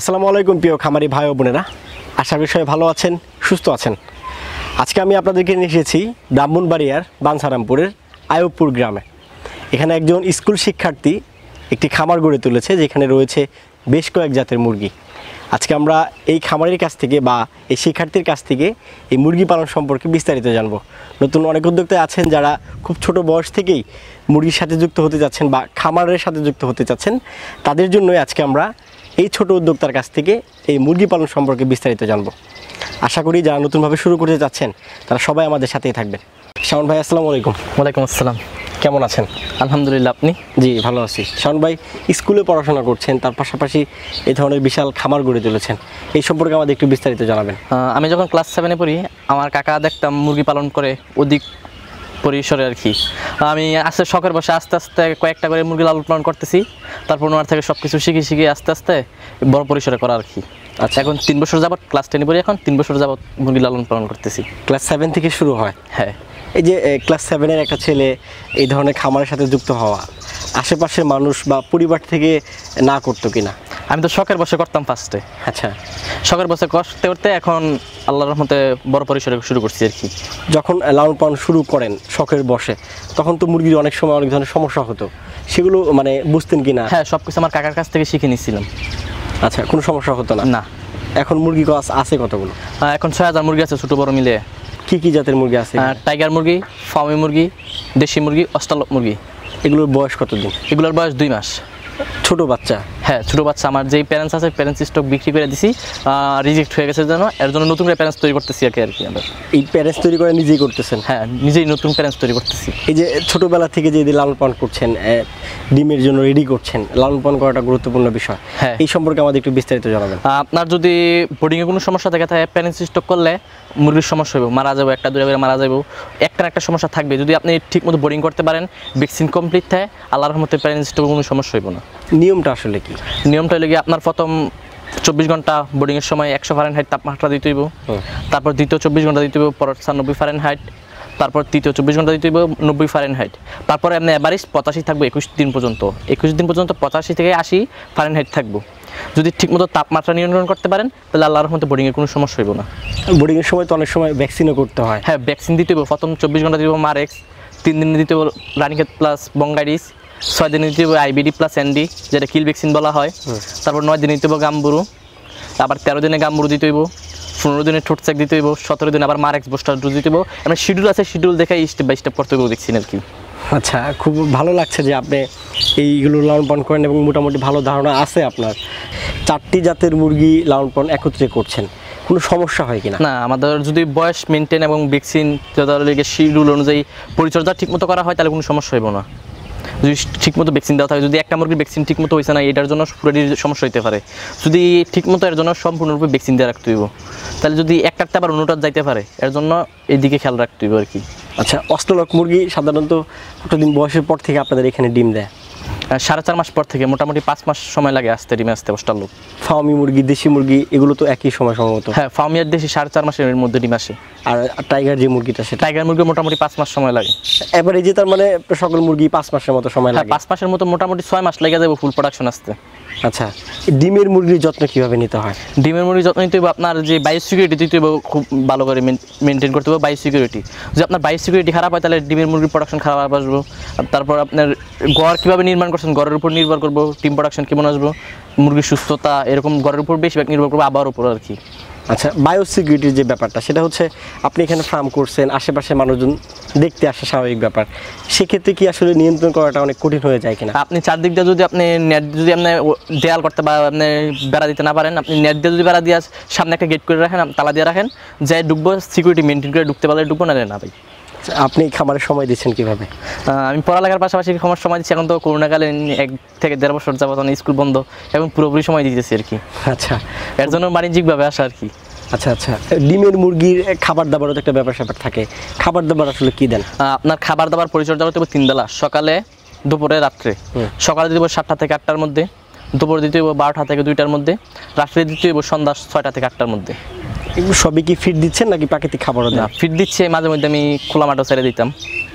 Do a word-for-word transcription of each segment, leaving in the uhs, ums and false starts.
আসসালামু আলাইকুম প্রিয় খামারি ভাই ও বোনেরা, আশা করি সবাই ভালো আছেন, সুস্থ আছেন। আজকে আমি আপনাদেরকে নিয়ে এসেছি ব্রাহ্মণবাড়িয়ার বাঞ্ছারামপুরের আয়বপুর গ্রামে। এখানে একজন স্কুল শিক্ষার্থী একটি খামার গড়ে তুলেছে, যেখানে রয়েছে বেশ কয়েক জাতের মুরগি। আজকে আমরা এই খামারের কাছ থেকে বা এই শিক্ষার্থীর কাছ থেকে এই মুরগি পালন সম্পর্কে বিস্তারিত জানব। নতুন অনেক উদ্যোক্তা আছেন যারা খুব ছোট বয়স থেকেই মুরগির সাথে যুক্ত হতে যাচ্ছেন বা খামারের সাথে যুক্ত হতে চাচ্ছেন, তাদের জন্যই আজকে আমরা এই ছোট উদ্যোক্তার কাছ থেকে এই মুরগি পালন সম্পর্কে বিস্তারিত জানব। আশা করি যারা নতুনভাবে শুরু করতে যাচ্ছেন তারা সবাই আমাদের সাথেই থাকবেন। শাওন ভাই, আসসালামু আলাইকুম। ওয়ালাইকুম আসসালাম। কেমন আছেন? আলহামদুলিল্লাহ, আপনি? জি, ভালো আছি। শাওন ভাই স্কুলে পড়াশোনা করছেন, তার পাশাপাশি এই ধরনের বিশাল খামার গড়ে তুলেছেন, এই সম্পর্কে আমাদের একটু বিস্তারিত জানাবেন। আমি যখন ক্লাস সেভেনে পড়ি, আমার কাকা দেখতাম মুরগি পালন করে অধিক পরিসরে আর কি। আমি আস্তে শখের বসে আস্তে আস্তে কয়েকটা করে মুরগি লালন পালন করতেছি। তারপর ওনার থেকে সব কিছু শিখে শিখে আস্তে আস্তে বড় পরিসরে করা আর কি। আচ্ছা, এখন তিন বছর যাবত ক্লাস টেনে পড়ি, এখন তিন বছর যাবত মুরগি লালন পালন করতেছি। ক্লাস সেভেন থেকে শুরু হয়? হ্যাঁ। এই যে ক্লাস সেভেনের একটা ছেলে এই ধরনের খামারের সাথে যুক্ত হওয়া, আশেপাশের মানুষ বা পরিবার থেকে না করতো কিনা? আমি তো শখের বসে করতাম ফার্স্টে। আচ্ছা, শখের বসে করতে করতে এখন আল্লাহর রহমতে বড় পরিসরে শুরু করছি আর কি। যখন লালন পালন শুরু করেন শখের বসে, তখন তো মুরগির অনেক সময় অনেক ধরনের সমস্যা হতো, সেগুলো মানে বুঝতেন কিনা? হ্যাঁ, সব কিছু আমার কাকার কাছ থেকে শিখে নিয়েছিলাম। আচ্ছা, কোনো সমস্যা হতো না? না। এখন মুরগি গাছ আছে কতগুলো? এখন ছয় হাজার মুরগি আছে, ছোটো বড় মিলে। কি কি জাতের মুরগি আছে? টাইগার মুরগি, ফাওমি মুরগি, দেশি মুরগি, অস্ট্রালক মুরগি। এগুলোর বয়স কতদিন? এগুলোর বয়স দুই মাস। ছোট বাচ্চা? হ্যাঁ, ছোটো বাচ্চা। আমার যেই প্যারেন্টস আছে প্যারেন্টস স্টক বিক্রি করে দিছি, রিজেক্ট হয়ে গেছে জন্য, এর জন্য নতুন করে প্যারেন্টস তৈরি করতেছি আর কি আর কি আমরা। এই প্যারেন্টস তৈরি করে নিজেই করতেছেন? হ্যাঁ, নিজেই নতুন প্যারেন্টস তৈরি করতেছি। এই যে ছোটোবেলা থেকে যে লালন পালন করছেন, ডিমের জন্য রেডি করছেন, লালন পালন করাটা গুরুত্বপূর্ণ বিষয়। হ্যাঁ, এই সম্পর্কে আমাদের একটু বিস্তারিত জানাবেন। আপনার যদি বোর্ডিংয়ে কোনো সমস্যা থাকে তাহলে প্যারেন্টস স্টক করলে মুরগির সমস্যা হবে, মারা যাবে, একটা দুটো করে মারা যাবে, একটা না একটা সমস্যা থাকবে। যদি আপনি ঠিকমতো বোর্ডিং করতে পারেন, ভ্যাকসিন কমপ্লিট থাকে, আল্লাহর রহমতে প্যারেন্টস স্টক কোনো সমস্যা হইব না। নিয়মটা আসলে কি? নিয়মটা হলে গিয়ে আপনার প্রথম চব্বিশ ঘন্টা বোর্ডিংয়ের সময় একশো ফারেনহাইট তাপমাত্রা দিতে হইব, তারপর দ্বিতীয় চব্বিশ ঘন্টা দিতে হইব পঁচানব্বই ফারেনহাইট, তারপর তৃতীয় চব্বিশ ঘন্টা দিতে হইব নব্বই ফারেনহাইট, তারপরে আপনি অ্যাভারেজ পঁচাশি থাকবে একুশ দিন পর্যন্ত। একুশ দিন পর্যন্ত পঁচাশি থেকে আশি ফারেনহাইট থাকবো। যদি ঠিকমতো তাপমাত্রা নিয়ন্ত্রণ করতে পারেন তাহলে আল্লাহর রহমতে বোর্ডিংয়ের কোনো সমস্যা হইব না। বোর্ডিংয়ের সময় তো অনেক সময় ভ্যাকসিনও করতে হয়? হ্যাঁ, ভ্যাকসিন দিতে হইব। প্রথম চব্বিশ ঘন্টা দিব মারেক্স, তিন দিনে দিতে হইব রানিক্ষেত প্লাস বঙ্গাইডিস, ছয় দিনে দিতে হবে আইবিডি প্লাস এনডি, যেটা কিল ভ্যাকসিন বলা হয়। তারপর নয় দিনে দিতে হবে গাম্বুরু, আবার তেরো দিনে গাম্বুরু দিতে হইব, পনেরো দিনে ঠোঁট চেক দিতে হইব, সতেরো দিনে আবার মারেক্স বুস্টার ডোজ দিতে হইব। আমরা শিডিউল আছে, শিডিউল দেখে স্টেপ বাই স্টেপ করতে হইব দেখছি আর কি। আচ্ছা, খুব ভালো লাগছে যে আপনি এইগুলো লালন পালন করেন এবং মোটামুটি ভালো ধারণা আছে আপনার। চারটি জাতের মুরগি লালন পালন একত্রে করছেন, কোনো সমস্যা হয় কিনা? না, আমাদের যদি বয়স মেনটেন এবং ভ্যাকসিন শিডিউল অনুযায়ী পরিচর্যা ঠিকমতো করা হয় তাহলে কোনো সমস্যা হইব না। যদি ঠিকমতো ভ্যাকসিন দেওয়া থাকে, যদি একটা মুরগির ভ্যাকসিন ঠিকমতো হয়েছে না, এটার জন্য পুরোটির সমস্যা হতে পারে। যদি ঠিকমতো এর জন্য সম্পূর্ণরূপে ভ্যাকসিন দিয়ে রাখতে হইব, তাহলে যদি একটাতে আবার অন্যটা যাইতে পারে, এর জন্য এই দিকে খেয়াল রাখতে হইব আর কি। আচ্ছা, অস্ট্রালক মুরগি সাধারণত কতদিন বয়সের পর থেকে আপনাদের এখানে ডিম দেয়? সাড়ে চার মাস পর থেকে, মোটামুটি পাঁচ মাস সময় লাগে আসতে ডিমে আসতে অস্ট্রালক। ফাওমি মুরগি, দেশি মুরগি এগুলো তো একই সময় সম্ভবত? হ্যাঁ, ফাওমি আর দেশি সাড়ে চার মাসের মধ্যে ডিম আসে। আর টাইগার যে মুরগিটা, সেটা? টাইগার মুরগি মোটামুটি পাঁচ মাস সময় লাগে। এবার এই যে তার মানে সকল মুরগি পাঁচ মাসের মতো সময় লাগে? পাঁচ মাসের মতো, মোটামুটি ছয় মাস লেগে যাবে ফুল প্রোডাকশন আসতে। আচ্ছা, ডিমের মুরগির যত্ন কিভাবে নিতে হয়? ডিমের মুরগির যত্ন নিতে হবে আপনার যে বায়ো সিকিউরিটি দিতে হবে, খুব ভালো করে মেনটেন করতে হবে বায়ো সিকিউরিটি। যদি আপনার বায়ো সিকিউরিটি খারাপ হয় তাহলে ডিমের মুরগির প্রোডাকশন খারাপ আসবে। তারপর আপনার ঘর কীভাবে নির্মাণ করছেন, ঘরের উপর নির্ভর করবো ডিম প্রোডাকশন কেমন আসবো, মুরগির সুস্থতা, এরকম ঘরের উপর বেশিরভাগ নির্ভর করবো, আবার উপর আর কি। আচ্ছা, বায়ো সিকিউরিটির যে ব্যাপারটা, সেটা হচ্ছে আপনি এখানে ফার্ম করছেন, আশেপাশে মানুষজন দেখতে আসে, স্বাভাবিক ব্যাপার। সেক্ষেত্রে কি আসলে নিয়ন্ত্রণ করাটা অনেক কঠিন হয়ে যায় কিনা? আপনি চারদিক দিয়ে যদি আপনি নেট যদি আপনি দেয়াল করতে বা আপনি বেড়া দিতে না পারেন, আপনি নেট দিয়ে যদি বেড়া দিয়ে সামনে একটা গেট করে রাখেন, তালা দিয়ে রাখেন, যাই ঢুকবো সিকিউরিটি মেনটেন করে ঢুকতে পারলে ঢুকবো, না না ভাই। আপনি খামারের সময় দিচ্ছেন কিভাবে? আমি পড়ালেখার পাশাপাশি খামার সময় দিচ্ছি। এখন তো করোনাকালে এক থেকে দেড় বছর যাবত স্কুল বন্ধ এবং পুরোপুরি সময় দিতেছি আর কি। আচ্ছা, এর জন্য বাণিজ্যিকভাবে আসা আর কি। আচ্ছা আচ্ছা, ডিমের মুরগির খাবার দাবারও তো একটা ব্যাপার স্যাপার থাকে, খাবার দাবার আসলে কি দেন? আপনার খাবার দাবার পরিচর্যা করতে হবে তিন বেলা, সকালে, দুপুরে, রাত্রে। সকালে দিতে হবে সাতটা থেকে আটটার মধ্যে, দুপুরে দিতে হবে বারোটা থেকে দুইটার মধ্যে, রাত্রে দিতে হবে সন্ধ্যা ছয়টা থেকে আটটার মধ্যে। এগুলো সবই কি ফিট দিচ্ছেন নাকি প্রাকৃতিক খাবারও দেন? ফিট দিচ্ছে, মাঝে মধ্যে আমি খোলা মাঠও ছেড়ে দিতাম।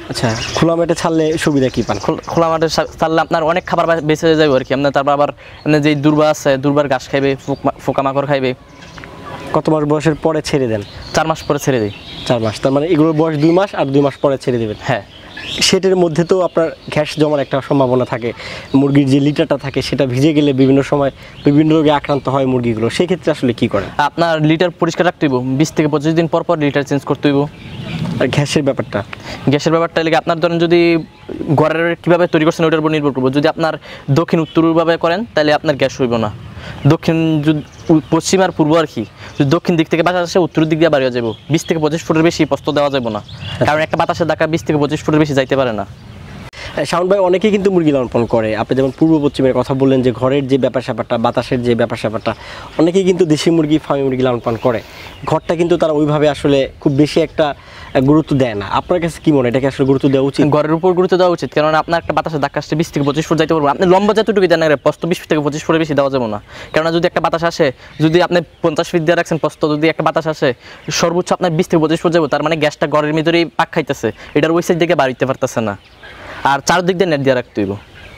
আচ্ছা, খোলা মাঠে ছাড়লে সুবিধা কি পান? খোল- খোলা মাঠে সা- ছাড়লে আপনার অনেক খাবার বা- বেঁচে যাবে আর কি। আপনার তারপর আবার আপনার যে দুর্বা আছে, দুর্বার ঘাস খাইবে, পোক- পোকামাকড় খাইবে। কত মাস বয়সের পরে ছেড়ে দেন? চার মাস পরে ছেড়ে দিই। চার মাস, তার মানে এগুলোর বয়স দুই মাস আর দুই মাস পরে ছেড়ে দেবেন। হ্যাঁ, সেটার মধ্যে তো আপনার গ্যাস জমার একটা সম্ভাবনা থাকে, মুরগির যে লিটারটা থাকে সেটা ভিজে গেলে বিভিন্ন সময় বিভিন্ন রোগে আক্রান্ত হয় মুরগিগুলো, সেক্ষেত্রে আসলে কি করেন? আপনার লিটার পরিষ্কার রাখতে হইব, বিশ থেকে পঁচিশ দিন পর পর লিটার চেঞ্জ করতে হইব। আর গ্যাসের ব্যাপারটা? গ্যাসের ব্যাপারটা লেগে আপনার ধরেন যদি ঘরের কীভাবে তৈরি করছেন ওইটার উপর নির্ভর করবো। যদি আপনার দক্ষিণ উত্তরভাবে করেন তাহলে আপনার গ্যাস হইব না। দক্ষিণ যদি পশ্চিম আর পূর্ব আর কি, যদি দক্ষিণ দিক থেকে বাতাস আসে উত্তর দিক দিয়ে বাড়িয়ে যাবো, বিশ থেকে পঁচিশ ফুটের বেশি প্রস্ত দেওয়া যাবে না, কারণ একটা বাতাসের ধাক্কা বিশ থেকে পঁচিশ ফুটের বেশি যাইতে পারে না। শাওন ভাই, অনেকেই কিন্তু মুরগি লালন পালন করে। আপনি যেমন পূর্ব পশ্চিমের কথা বললেন যে ঘরের যে ব্যাপার স্যাপারটা, বাতাসের যে ব্যাপার স্যাপারটা, অনেকেই কিন্তু দেশি মুরগি, ফার্মি মুরগি লালন পালন করে। ঘরটা কিন্তু তারা ওইভাবে আসলে খুব বেশি একটা গুরুত্ব দেয় না। আপনার কাছে কি মনে হয়, এটাকে আসলে গুরুত্ব দেওয়া উচিত? ঘরের উপর গুরুত্ব দেওয়া উচিত, কারণ আপনার একটা বাতাসের ধাক্কা আসছে বিশ থেকে পঁচিশ ফুট যাইতে পারবো। আপনি লম্বা যতটুকু দেন না প্রস্ত বিশ থেকে পঁচিশ ফুটের বেশি দেওয়া যাবে না, কেননা যদি একটা বাতাস আসে, যদি আপনি পঞ্চাশ ফিট দিয়ে রাখছেন প্রস্ত, যদি একটা বাতাস আসে সর্বোচ্চ আপনার বিশ থেকে পঁচিশ ফুট যাবো, তার মানে গ্যাসটা ঘরের ভিতরেই পাক খাইতেছে, এটার ওই সাইড দিকে বাড়িতে পারতেছে না। আর চারদিক দিয়ে নেট দিয়ে রাখতে হইব,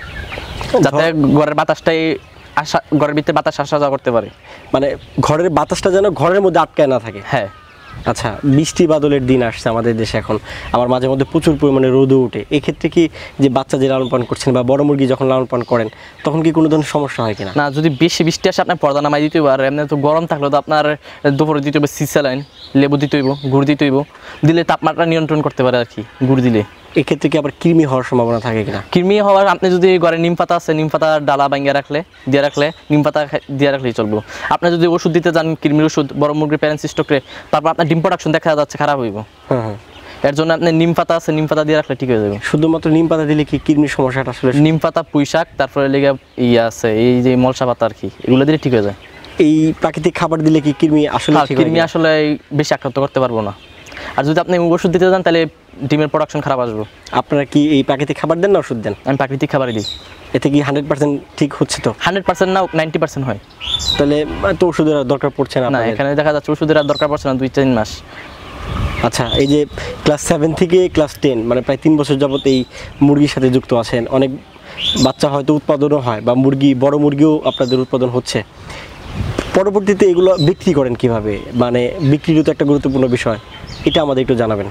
যাতে ঘরের বাতাসটাই আসা, ঘরের ভিতরে বাতাস আসা যাওয়া করতে পারে। মানে ঘরের বাতাসটা যেন ঘরের মধ্যে আটকায় না থাকে। হ্যাঁ। আচ্ছা, বৃষ্টি বাদলের দিন আসছে আমাদের দেশে এখন, আবার মাঝে মধ্যে প্রচুর পরিমাণে রোদও ওঠে। এক্ষেত্রে কি যে বাচ্চা যে লালন পালন করছেন বা বড় মুরগি যখন লালন পালন করেন তখন কি কোনো ধরনের সমস্যা হয় কিনা? না, যদি বেশি বৃষ্টি আসে আপনার পর্দা নামাই দিতে হইব। আর এমনি তো গরম থাকলে তো আপনার দুপুরে দিতে হইব সিসালাইন, লেবু দিতে হইব, গুড় দিতে হইব, দিলে তাপমাত্রা নিয়ন্ত্রণ করতে পারে আর কি গুড় দিলে। এক্ষেত্রে কি আবার কৃমি হওয়ার সম্ভাবনা থাকে কিনা? কৃমি হওয়ার আপনি যদি ঘরে নিম পাতা আছে, নিম পাতার ডালা ভাঙিয়ে রাখলে দিয়ে রাখলে নিম পাতা খা- দিয়ে রাখলেই চলবো। আপনি যদি ওষুধ দিতে যান কৃমির ওষুধ বড় মুরগির প্যারেন্সিস্টকরে, তারপর আপনার ডিম প্রোডাকশন দেখা যাচ্ছে খারাপ হইব। হ্যাঁ হ্যাঁ। এর জন্য আপনি নিম পাতা আছে, নিম পাতা দিয়ে রাখলে ঠিক হয়ে যাবে। শুধুমাত্র নিম পাতা দিলে কি কৃমির সমস্যাটা আসলে? নিম পাতা, পুঁই শাক, তারপরে লেগে ইয়ে আছে এই যে মলসা পাতা আর কি, এগুলো দিলে ঠিক হয়ে যায়। এই প্রাকৃতিক খাবার দিলে কি কৃমি আসলে হ্যাঁ, ঠিক হয় কৃমি কিনা? আসলে বেশি আক্রান্ত করতে পারবো না। আর যদি আপনি ওষুধ দিতে যান তাহলে ডিমের প্রোডাকশন খারাপ আসবে। আপনারা কি এই প্রাকৃতিক খাবার দেন না ওষুধ দেন? আমি প্রাকৃতিক খাবারই দিই। এতে কি হান্ড্রেড পার্সেন্ট ঠিক হচ্ছে তো? হান্ড্রেড পার্সেন্ট না, নাইনটি পার্সেন্ট হয়। তাহলে তো ওষুধের আর দরকার পড়ছে না না, আপনাদের? এখানে দেখা যাচ্ছে ওষুধের আর দরকার পড়ছে না দুই তিন মাস। আচ্ছা, এই যে ক্লাস সেভেন থেকে ক্লাস টেন মানে প্রায় তিন বছর যাবত এই মুরগির সাথে যুক্ত আছেন, অনেক বাচ্চা হয়তো উৎপাদনও হয় বা মুরগি বড় মুরগিও আপনাদের উৎপাদন হচ্ছে, পরবর্তীতে এগুলো বিক্রি করেন কিভাবে? মানে বিক্রিরও তো একটা গুরুত্বপূর্ণ বিষয়, এটা আমাদের একটু জানাবেন।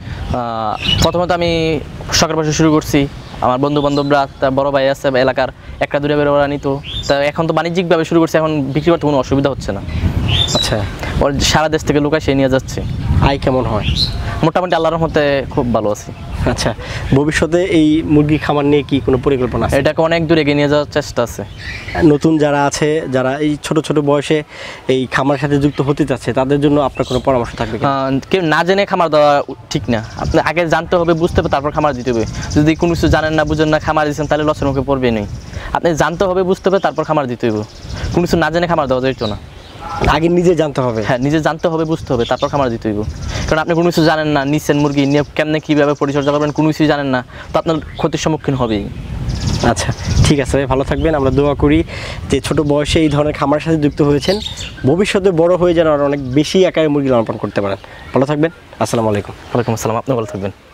আহ, প্রথমত আমি শখের বসে শুরু করছি। আমার বন্ধু বান্ধবরা, তার বড় ভাই আছে এলাকার, একটা দূরে বেরো ওরা নিত। তা এখন তো বাণিজ্যিকভাবে শুরু করছি, এখন বিক্রি করতে কোনো অসুবিধা হচ্ছে না। আচ্ছা, ওর সারা দেশ থেকে লোক এসে নিয়ে যাচ্ছে। আয় কেমন হয়? মোটামুটি আল্লাহর রহমতে খুব ভালো আছি। আচ্ছা, ভবিষ্যতে এই মুরগি খামার নিয়ে কি কোনো পরিকল্পনা আছে? এটাকে অনেক দূরে এগিয়ে নিয়ে যাওয়ার চেষ্টা আছে। নতুন যারা আছে, যারা এই ছোট ছোট বয়সে এই খামারের সাথে যুক্ত হতে চাচ্ছে, তাদের জন্য আপনার কোনো পরামর্শ থাকবে কি? আহ, কেউ না জেনে খামার দেওয়া ঠিক না। আপনি আগে জানতে হবে, বুঝতে হবে, তারপর খামার দিতে হবে। যদি কোনো কিছু জানেন না, বুঝেন না, খামার দিচ্ছেন, তাহলে লসের মুখে পড়বে নেই। আপনি জানতে হবে, বুঝতে হবে, তারপর খামার দিতে হবে। কোনো কিছু না জেনে খামার দেওয়া যাইতো না। আগে নিজে জানতে হবে। হ্যাঁ, নিজে জানতে হবে, বুঝতে হবে, তারপর খামার দিতে হইব। কারণ আপনি কোনো কিছু জানেন না, নিচ্ছেন মুরগি নিয়ে কেমনে কীভাবে পরিচর্যা করবেন, কোনো কিছুই জানেন না, তো আপনার ক্ষতির সম্মুখীন হবেই। আচ্ছা, ঠিক আছে, ভালো থাকবেন। আমরা দোয়া করি যে ছোট বয়সে এই ধরনের খামারের সাথে যুক্ত হয়েছেন, ভবিষ্যতে বড় হয়ে যেন আর অনেক বেশি আকারে মুরগি লালন পালন করতে পারেন। ভালো থাকবেন। আসসালামু আলাইকুম। ওয়ালাইকুম আসসালাম, আপনি ভালো থাকবেন।